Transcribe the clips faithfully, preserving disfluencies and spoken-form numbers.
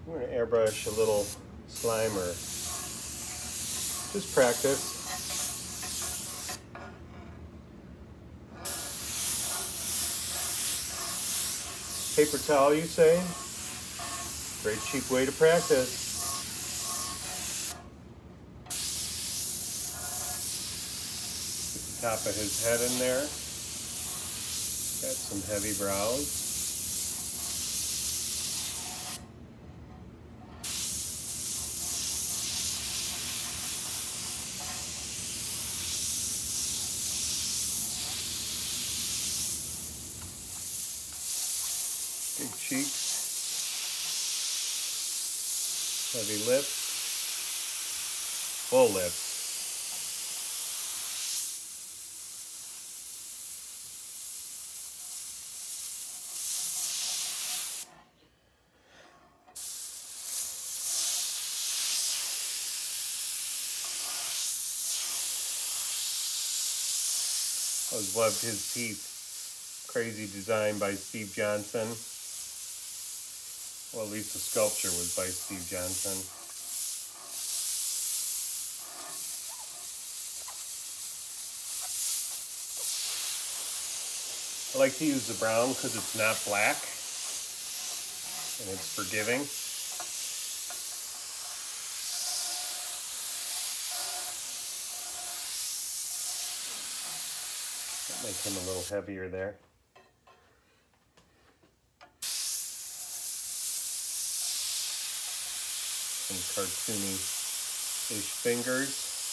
I'm going to airbrush a little SLIMER. Just practice. Paper towel, you say? Great cheap way to practice. Get the top of his head in there. Got some heavy brows. Big cheeks, heavy lips, full lips. I always loved his teeth. Crazy design by Steve Johnson. Well, at least the sculpture was by Steve Johnson. I like to use the brown because it's not black and it's forgiving. That makes him a little heavier there. Some cartoony-ish fingers.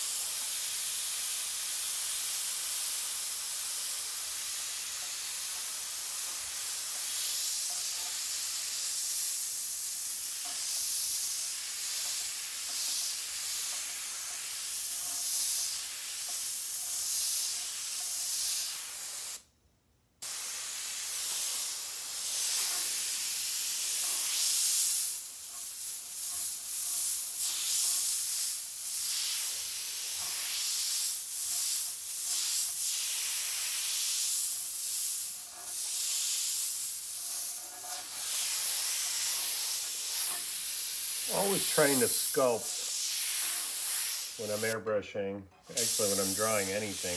Always trying to sculpt when I'm airbrushing, actually when I'm drawing anything.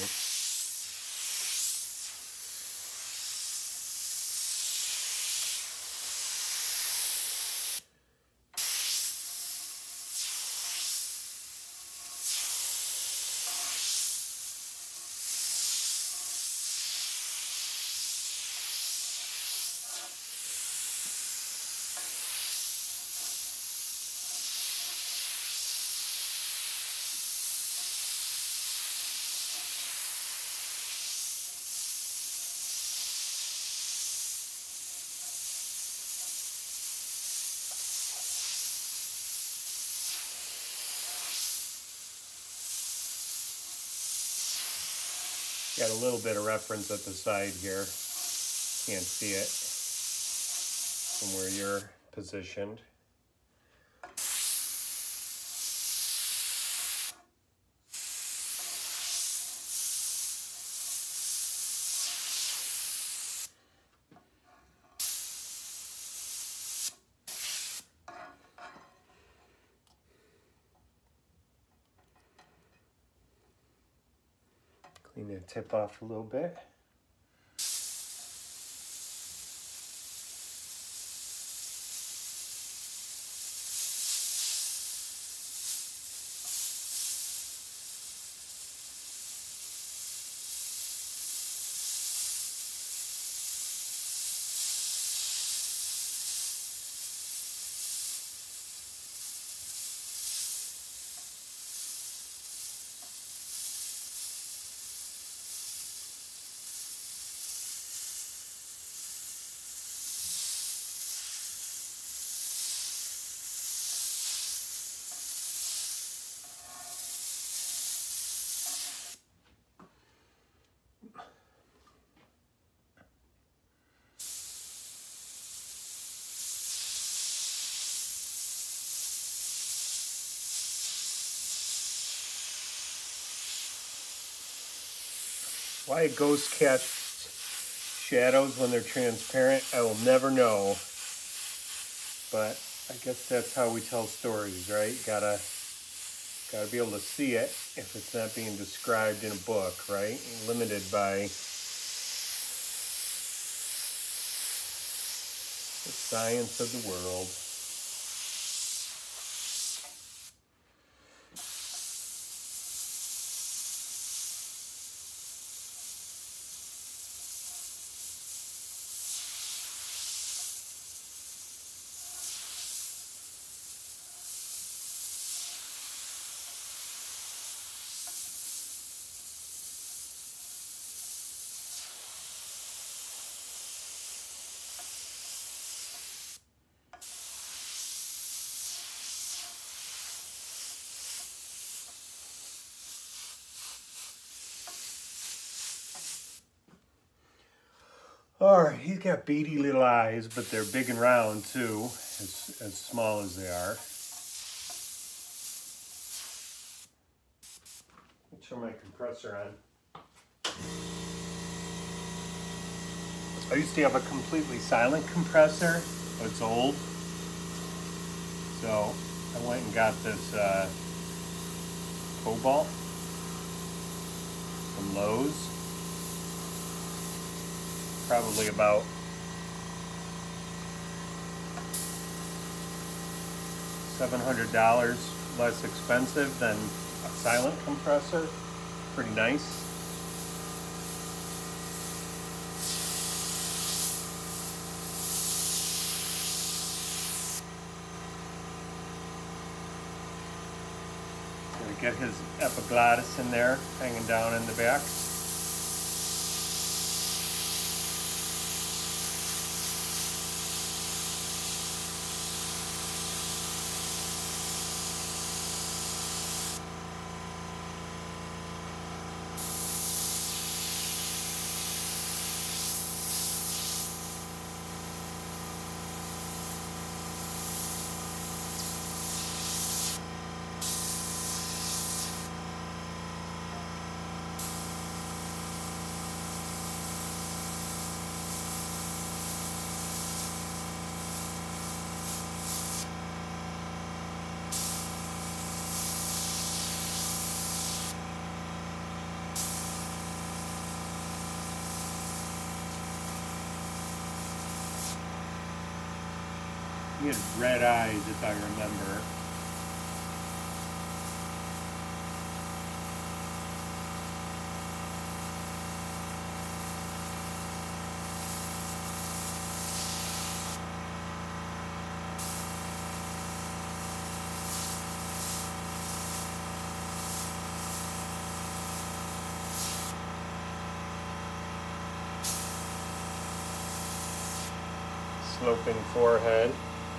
Got a little bit of reference at the side here. Can't see it from where you're positioned. Clean the tip off a little bit. Why a ghost casts shadows when they're transparent, I will never know. But I guess that's how we tell stories, right? Gotta, gotta be able to see it if it's not being described in a book, right? Limited by the science of the world. All right, he's got beady little eyes, but they're big and round too, as, as small as they are. Let me turn my compressor on. I used to have a completely silent compressor, but it's old. So I went and got this uh, Cobalt from Lowe's. Probably about seven hundred dollars less expensive than a silent compressor. Pretty nice. Gonna get his epiglottis in there, hanging down in the back. He had red eyes, if I remember. Sloping forehead.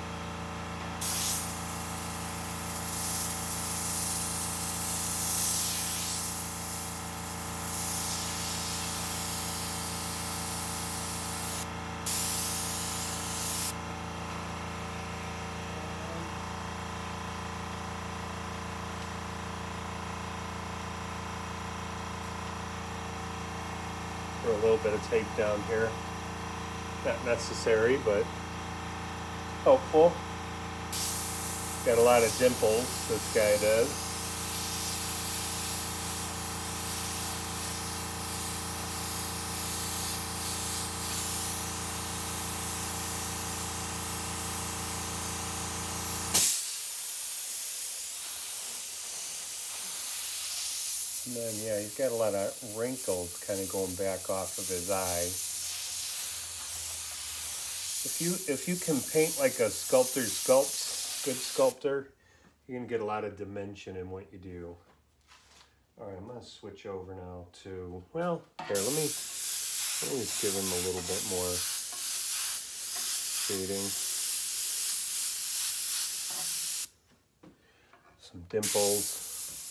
Throw a little bit of tape down here. Not necessary, but helpful. Got a lot of dimples, this guy does. And then, yeah, he's got a lot of wrinkles kind of going back off of his eye. If you if you can paint like a sculptor sculpts, good sculptor, you're gonna get a lot of dimension in what you do. All right, I'm gonna switch over now to, well, here, let me let me just give him a little bit more shading. Some dimples.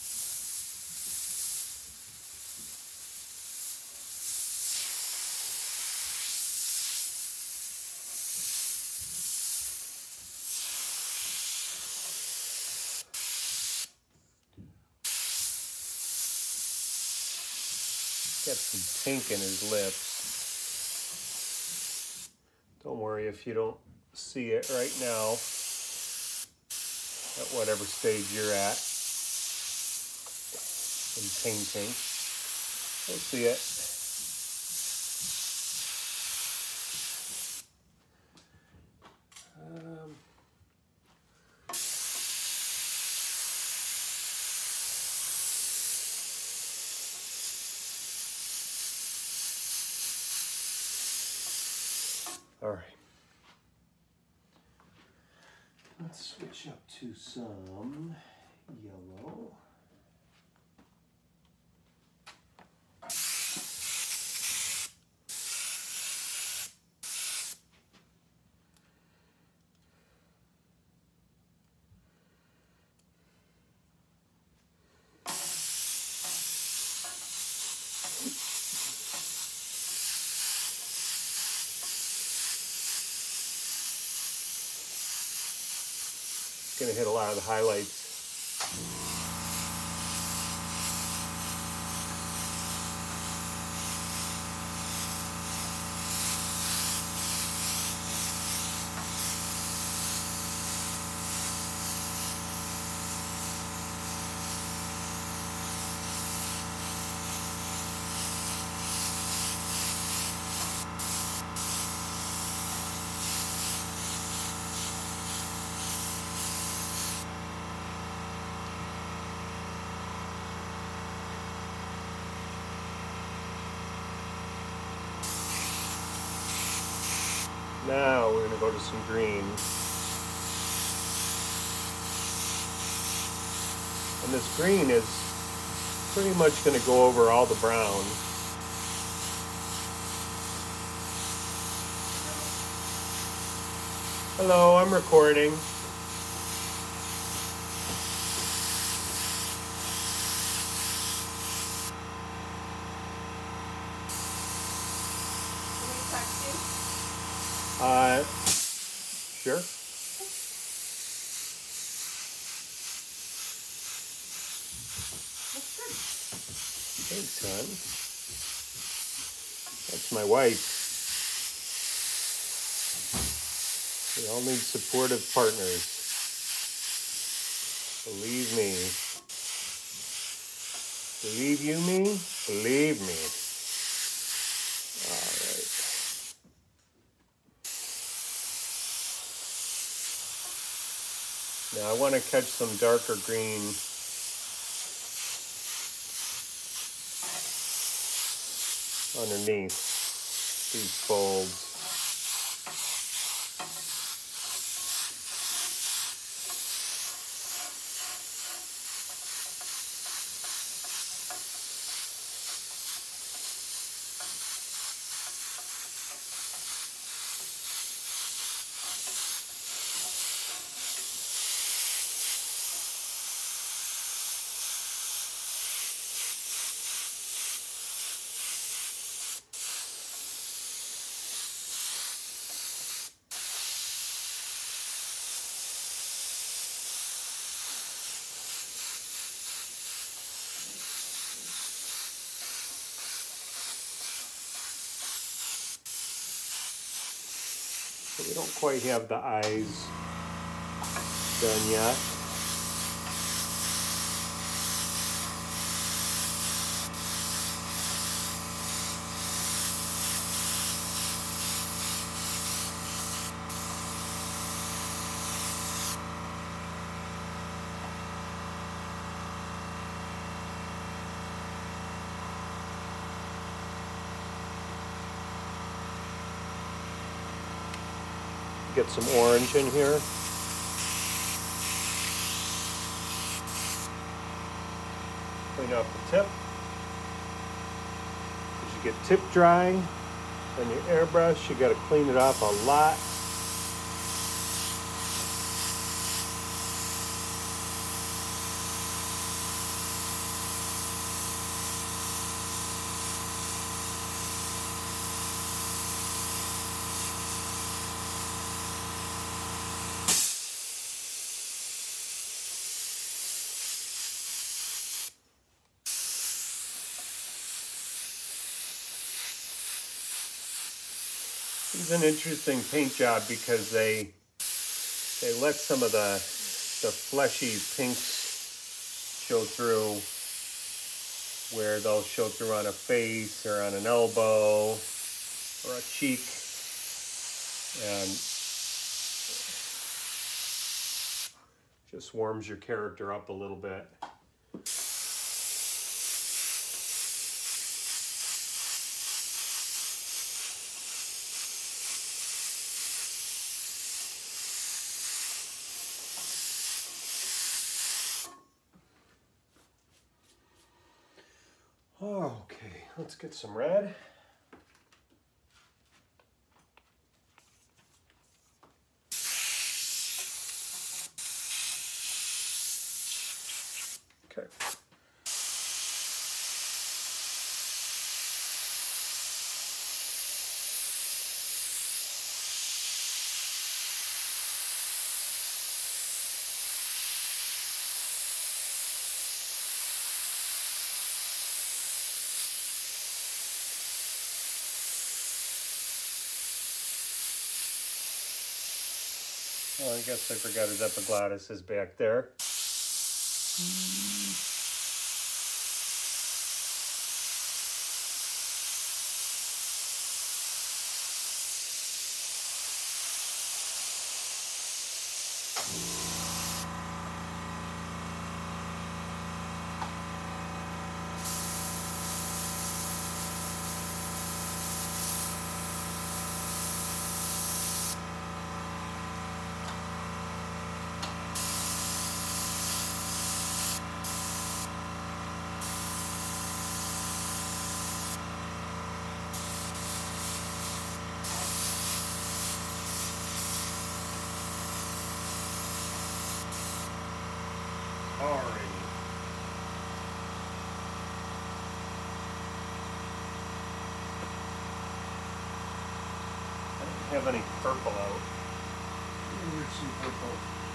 Got some pink in his lips. Don't worry if you don't see it right now. at whatever stage you're at in painting. You'll see it. Um, all right. Let's switch up to some yellow. Gonna hit a lot of the highlights. Now we're gonna go to some green. And this green is pretty much gonna go over all the brown. Hello, I'm recording. Uh, sure. Thanks, hon. That's my wife. We all need supportive partners. Believe me. Believe you me? Believe me. All right. Now I want to catch some darker green underneath these folds. We don't quite have the eyes done yet. Get some orange in here. Clean off the tip. As you get tip dry on your airbrush, you got to clean it off a lot. It's an interesting paint job because they they let some of the the fleshy pinks show through, where they'll show through on a face or on an elbow or a cheek, and just warms your character up a little bit. Okay, let's get some red. Okay. Oh, I guess I forgot his epiglottis is back there. Alrighty. I don't have any purple out. Here's some purple.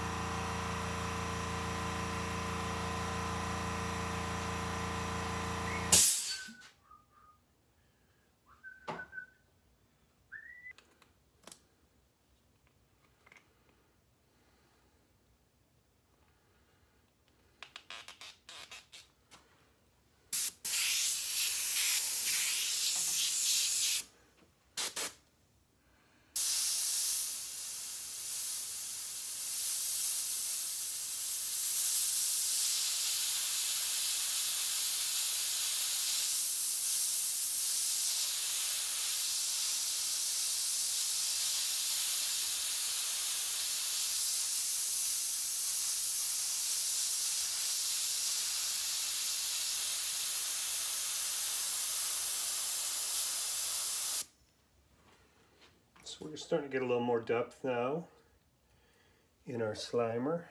So we're starting to get a little more depth now in our Slimer.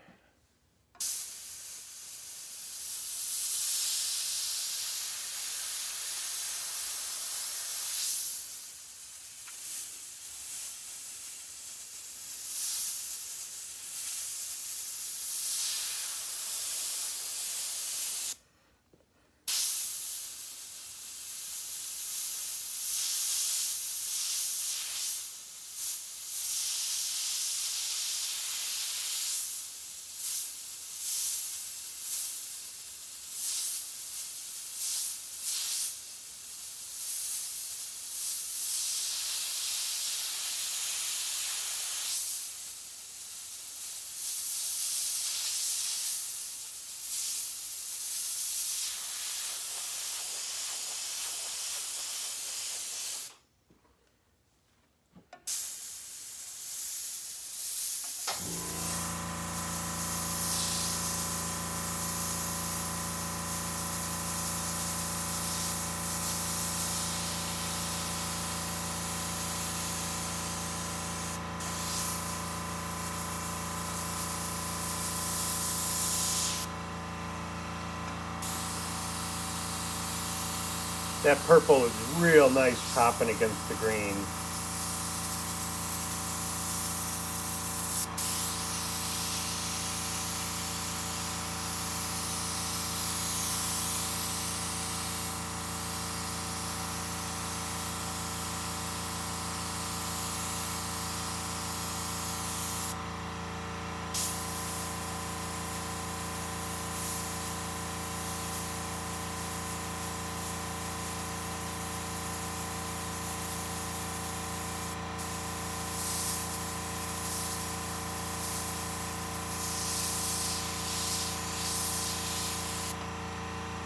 That purple is real nice popping against the green.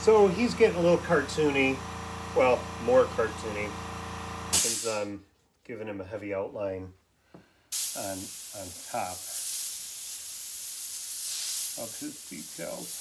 So he's getting a little cartoony, well, more cartoony, since I'm giving him a heavy outline on, on top of his details.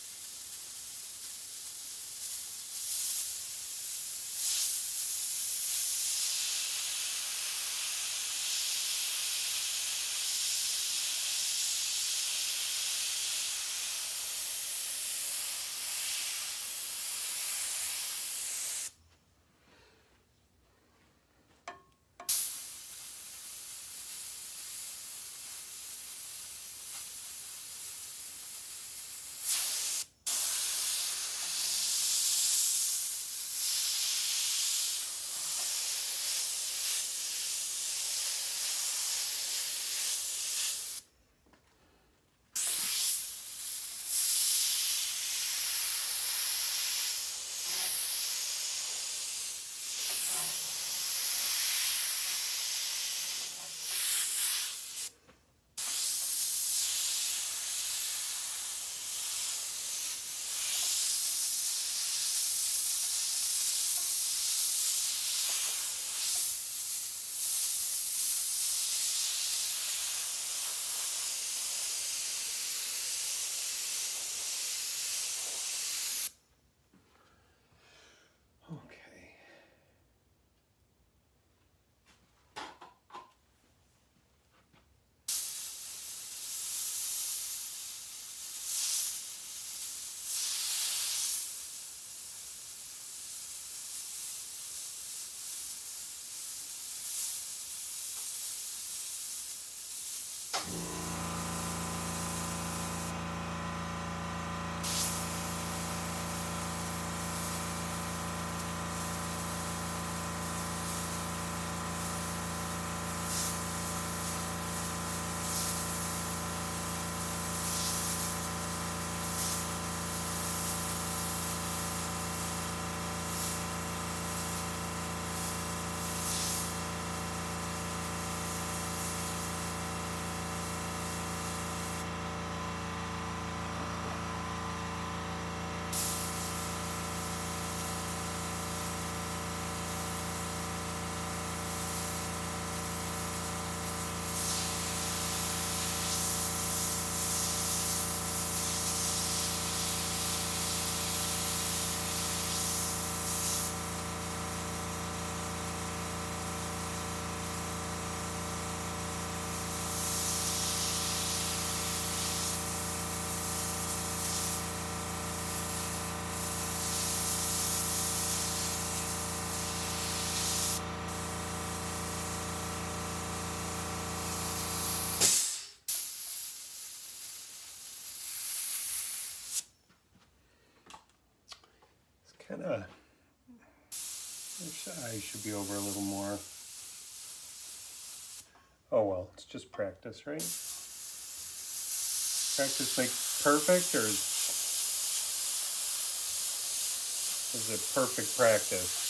Kind of, this eye should be over a little more. Oh well, it's just practice, right? Practice makes perfect, or is it perfect practice?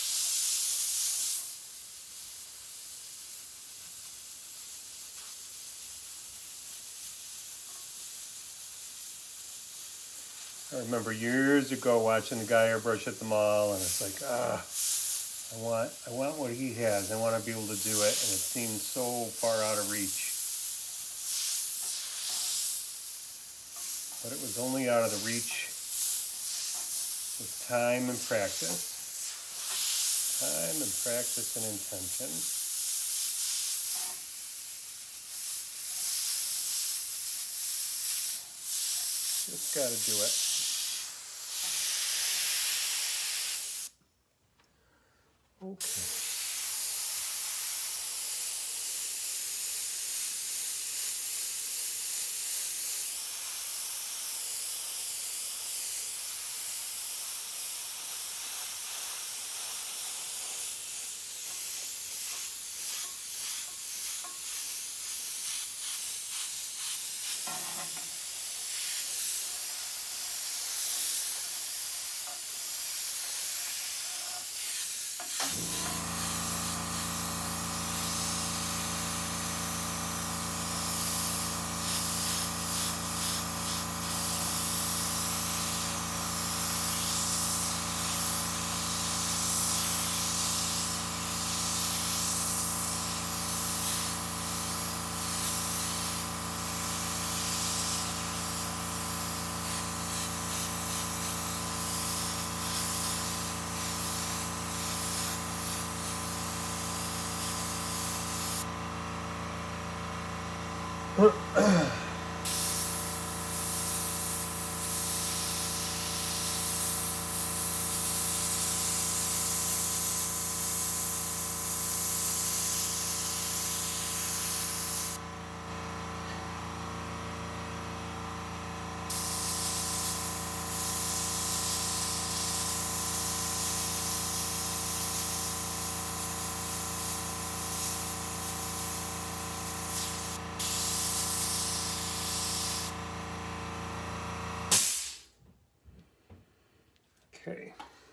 I remember years ago watching the guy airbrush at the mall, and it's like, ah, I want, I want what he has. I want to be able to do it, and it seemed so far out of reach. But it was only out of the reach with time and practice. Time and practice and intention. Just got to do it. Okay. Okay.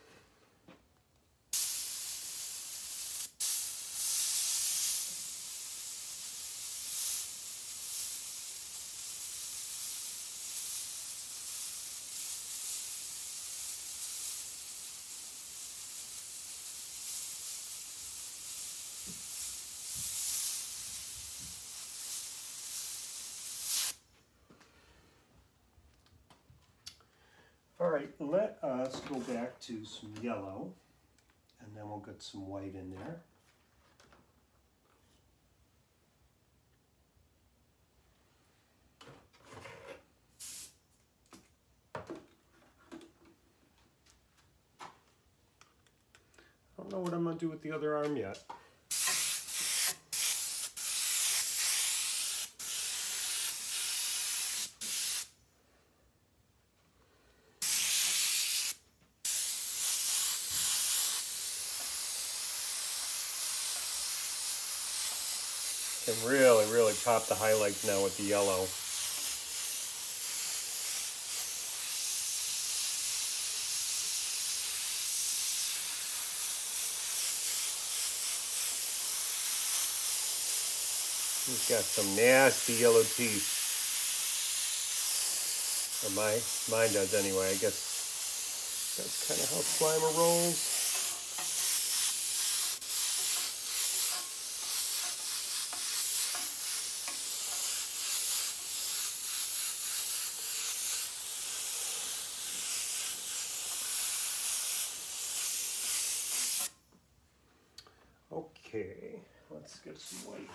All right, let us go back to some yellow, and then we'll get some white in there. I don't know what I'm going to do with the other arm yet. Can really, really pop the highlights now with the yellow. He's got some nasty yellow teeth. Or my, mine does anyway. I guess that's kind of how Slimer rolls. Okay, let's get some white.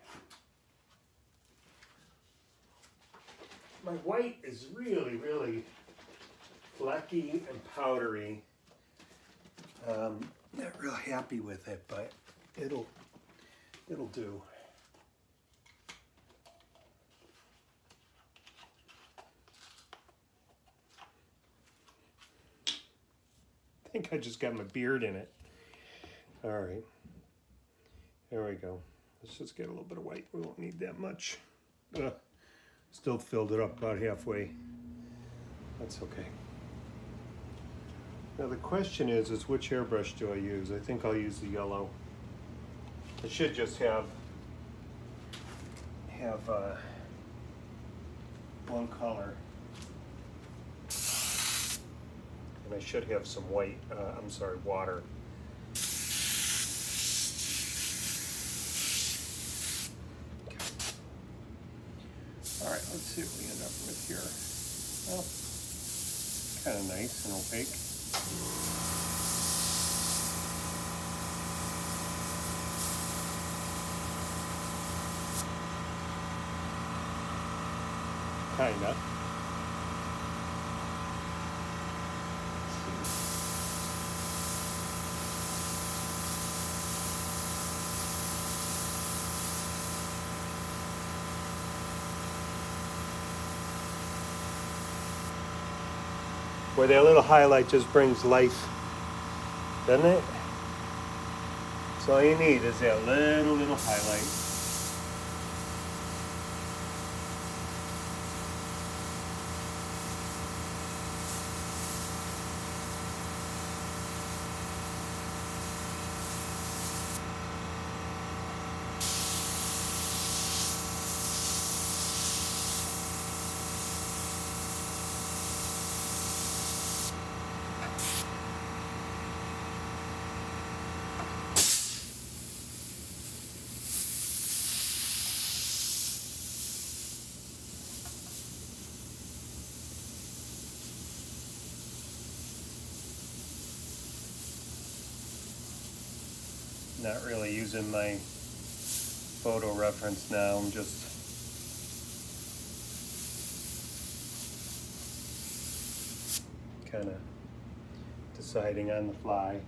My white is really, really flecky and powdery. Um, not real happy with it, but it'll it'll do. I think I just got my beard in it. All right. There we go. Let's just get a little bit of white. We won't need that much. Ugh. Still filled it up about halfway. That's okay. Now the question is, is which airbrush do I use? I think I'll use the yellow. I should just have have uh, one color. And I should have some white, uh, I'm sorry, water. All right, let's see what we end up with here. Well, kind of nice and opaque. Kinda. Where that little highlight just brings life, doesn't it? So all you need is that little, little highlight. Not really using my photo reference now. I'm just kind of deciding on the fly.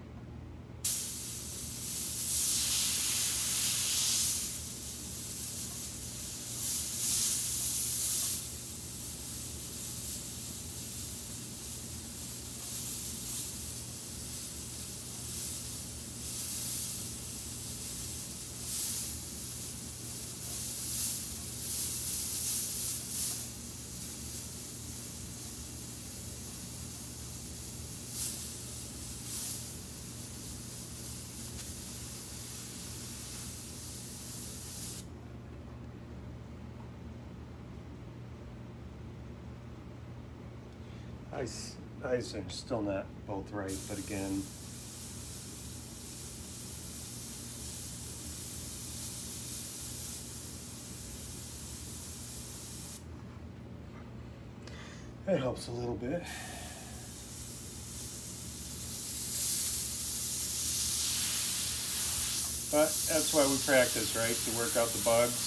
Eyes, eyes are still not both right, but again, that helps a little bit. But that's why we practice, right? To work out the bugs.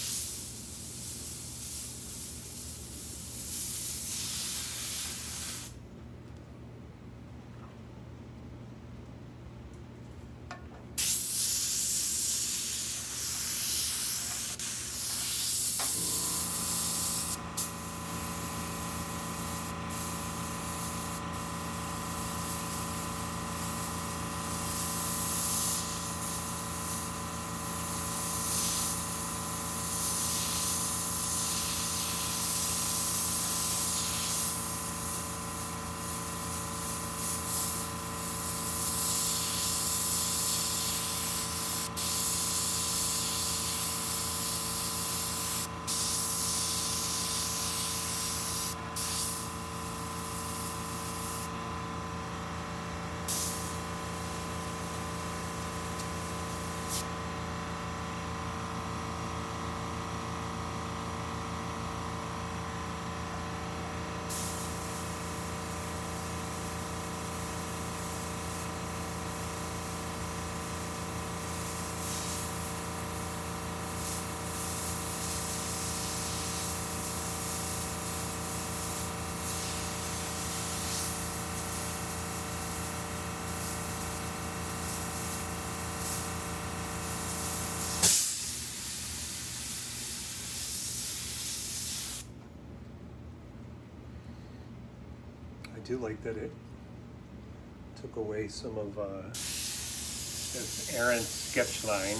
I do like that it took away some of uh, this errant sketch line.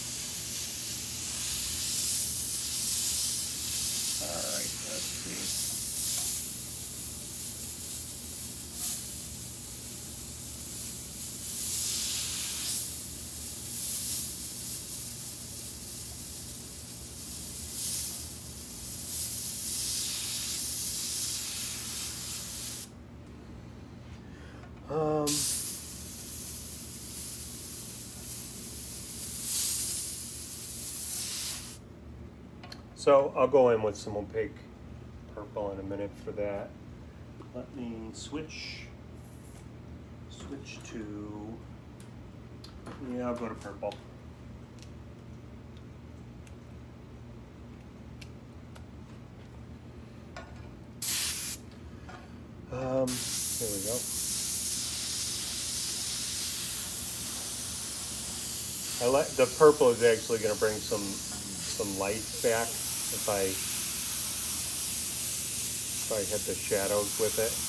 All right, let's see. Um, so I'll go in with some opaque purple in a minute for that. Let me switch, switch to, yeah, I'll go to purple. Um, here we go. I like the purple is actually going to bring some some light back if I if I hit the shadows with it.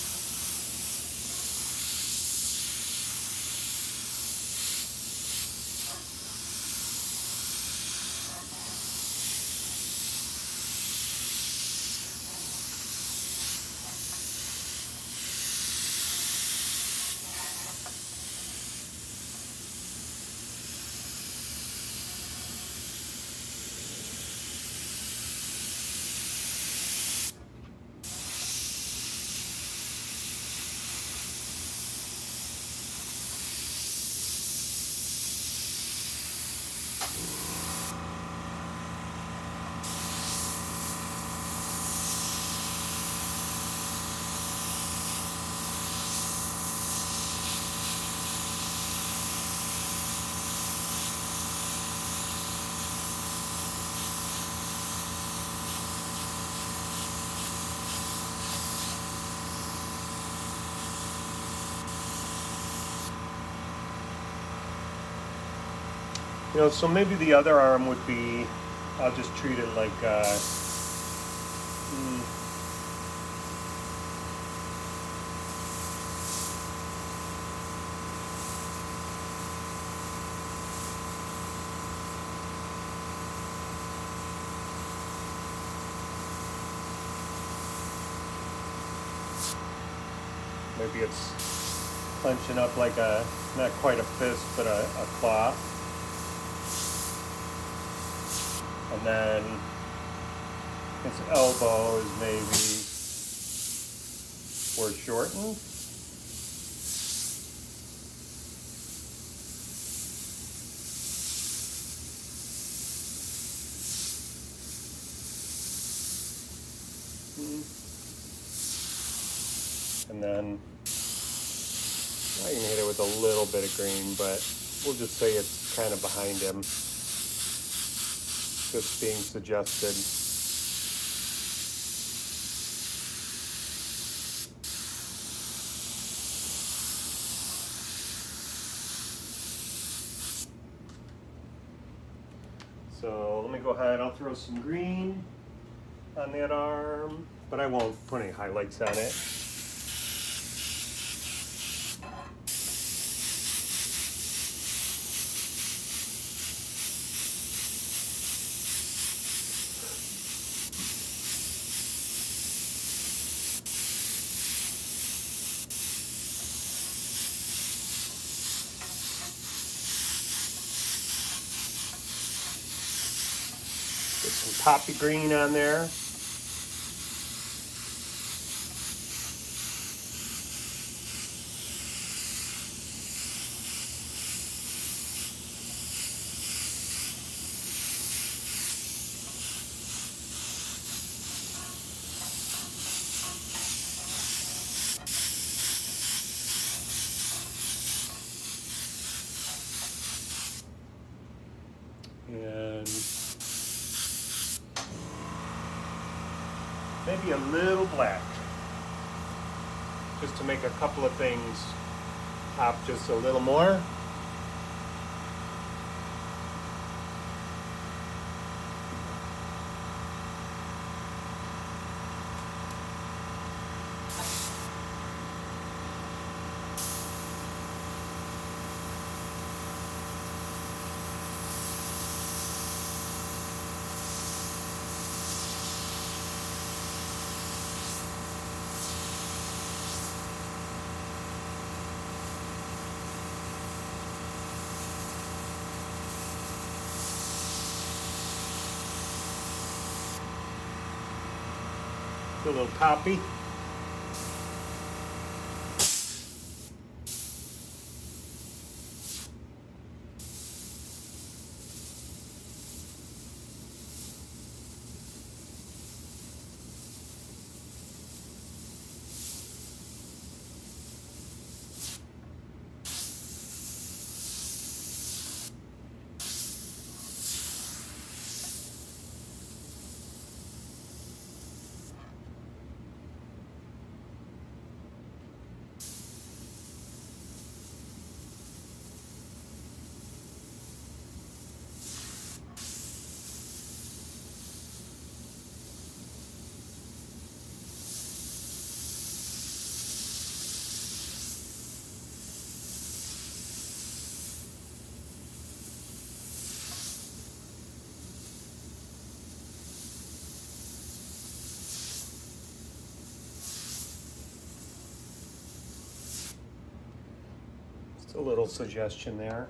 You know, so maybe the other arm would be, I'll just treat it like, uh, mm, maybe it's clenching up like a, not quite a fist, but a, a claw. And then his elbow is maybe foreshortened. And then I can hit it with a little bit of green, but we'll just say it's kind of behind him. Just being suggested. So let me go ahead, I'll throw some green on that arm, but I won't put any highlights on it. Get some poppy green on there. And maybe a little black, just to make a couple of things pop just a little more. A little poppy. A little suggestion there.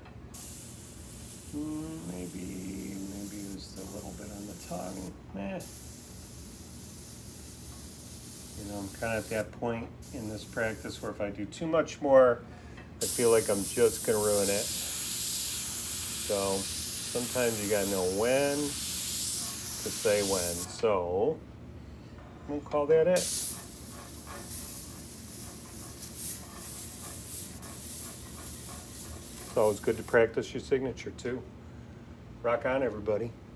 Mm, maybe, maybe just a little bit on the tongue. Eh. You know, I'm kind of at that point in this practice where if I do too much more, I feel like I'm just gonna ruin it. So sometimes you gotta know when to say when. So we'll call that it. It's always good to practice your signature too. Rock on, everybody.